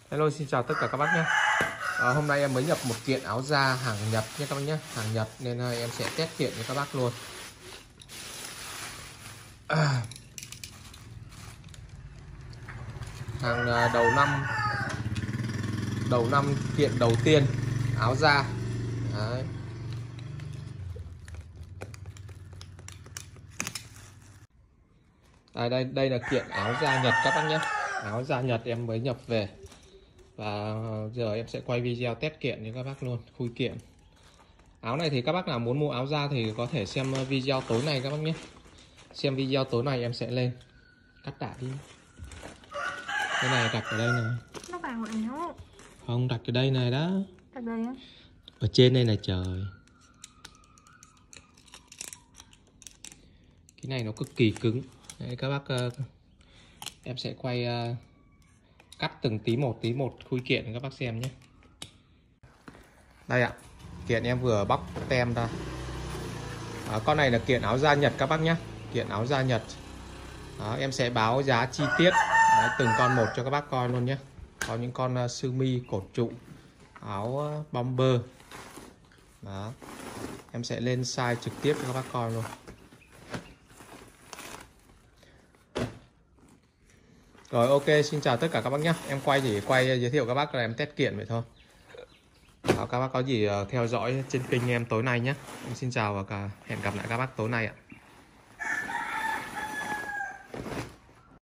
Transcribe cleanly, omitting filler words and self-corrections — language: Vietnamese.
Hello, xin chào tất cả các bác nhé. Hôm nay em mới nhập một kiện áo da hàng Nhật nhé các bác nhé, hàng Nhật nên em sẽ test kiện cho các bác luôn. Hàng đầu năm kiện đầu tiên áo da. Đấy. Đây là kiện áo da Nhật các bác nhé. Áo da Nhật em mới nhập về. Và giờ em sẽ quay video test kiện cho các bác luôn, khui kiện. Áo này thì các bác nào muốn mua áo da thì có thể xem video tối nay các bác nhé. Xem video tối nay em sẽ lên cắt tả đi. Cái này đặt ở đây này. Nó vào một áo. Không, đặt ở đây này đó. Đặt đây á. Ở trên đây này trời. Cái này nó cực kỳ cứng. Đấy, các bác em sẽ quay cắt từng tí một khui kiện các bác xem nhé. Đây ạ. Kiện em vừa bóc tem ra. Con này là kiện áo da Nhật các bác nhé. Kiện áo da Nhật. Đó, em sẽ báo giá chi tiết đấy, từng con một cho các bác coi luôn nhé. Có những con sơ mi cột trụ, áo bomber. Đó. Em sẽ lên size trực tiếp cho các bác coi luôn. Rồi ok, xin chào tất cả các bác nhé. Em chỉ quay giới thiệu các bác là em test kiện vậy thôi. Đó, các bác có gì theo dõi trên kênh em tối nay nhé. Em xin chào và hẹn gặp lại các bác tối nay ạ.